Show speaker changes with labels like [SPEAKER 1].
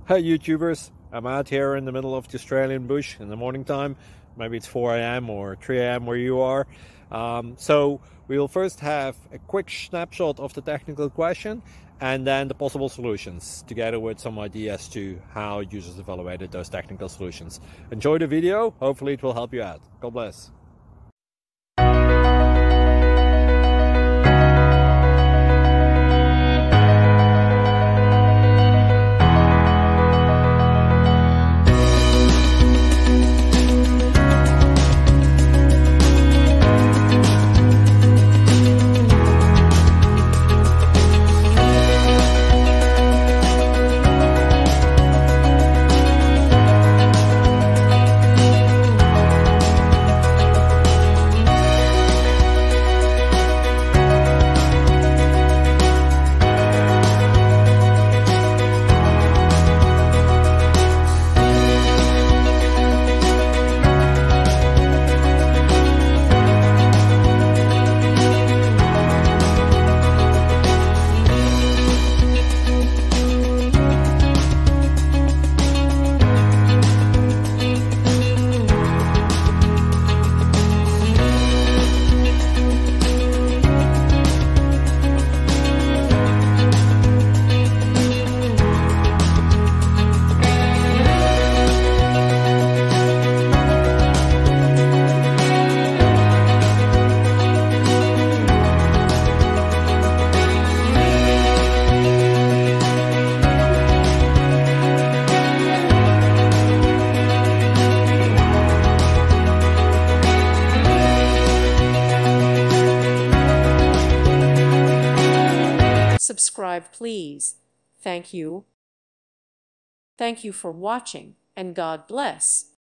[SPEAKER 1] Hey YouTubers, I'm out here in the middle of the Australian bush in the morning time. Maybe it's 4 a.m. or 3 a.m. where you are. So we'll first have a quick snapshot of the technical question and then the possible solutions, together with some ideas to how users evaluated those technical solutions. Enjoy the video, hopefully it will help you out. God bless.
[SPEAKER 2] Subscribe, please. Thank you. Thank you for watching, and God bless.